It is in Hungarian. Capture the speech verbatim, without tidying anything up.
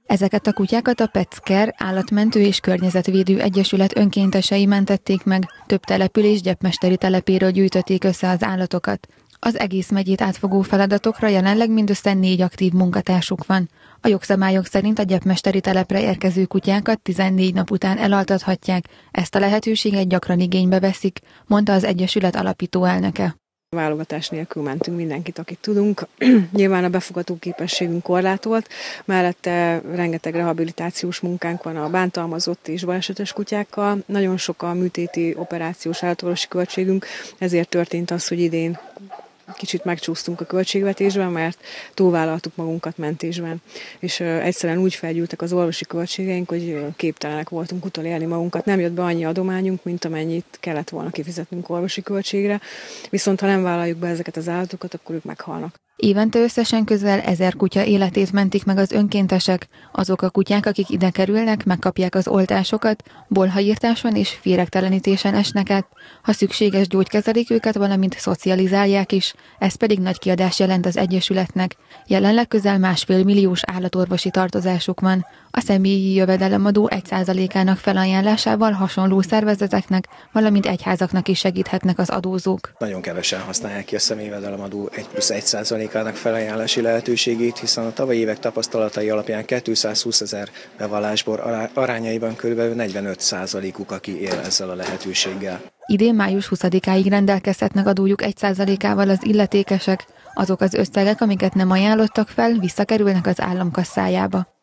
Ezeket a kutyákat a Petcare Állatmentő és Környezetvédő Egyesület önkéntesei mentették meg, több település gyepmesteri telepéről gyűjtötték össze az állatokat. Az egész megyét átfogó feladatokra jelenleg mindössze négy aktív munkatársuk van. A jogszabályok szerint a gyepmesteri telepre érkező kutyákat tizennégy nap után elaltathatják, ezt a lehetőséget gyakran igénybe veszik, mondta az Egyesület alapító elnöke. Válogatás nélkül mentünk mindenkit, akit tudunk. Nyilván a befogadó képességünk korlátolt, mellette rengeteg rehabilitációs munkánk van a bántalmazott és balesetes kutyákkal. Nagyon sok a műtéti operációs állatorvosi költségünk, ezért történt az, hogy idén kicsit megcsúsztunk a költségvetésben, mert túlvállaltuk magunkat mentésben. És uh, egyszerűen úgy felgyűltek az orvosi költségeink, hogy uh, képtelenek voltunk utolérni magunkat. Nem jött be annyi adományunk, mint amennyit kellett volna kifizetnünk orvosi költségre. Viszont ha nem vállaljuk be ezeket az állatokat, akkor ők meghalnak. Évente összesen közel ezer kutya életét mentik meg az önkéntesek. Azok a kutyák, akik ide kerülnek, megkapják az oltásokat, bolhaírtáson és féregtelenítésen esnek át. Ha szükséges, gyógykezelik őket, valamint szocializálják is, ez pedig nagy kiadás jelent az Egyesületnek. Jelenleg közel másfél milliós állatorvosi tartozásuk van. A személyi jövedelemadó egy százalékának felajánlásával hasonló szervezeteknek, valamint egyházaknak is segíthetnek az adózók. Nagyon kevesen használják ki a személyi jövedelemadó egy plusz egy százalékának felajánlási lehetőségét, hiszen a tavalyi évek tapasztalatai alapján kétszázhúszezer bevallásból arányaiban kb. negyvenöt százalékuk, aki él ezzel a lehetőséggel. Idén május huszadikáig rendelkezhetnek adójuk egy százalékával az illetékesek, azok az összegek, amiket nem ajánlottak fel, visszakerülnek az állam kasszájába.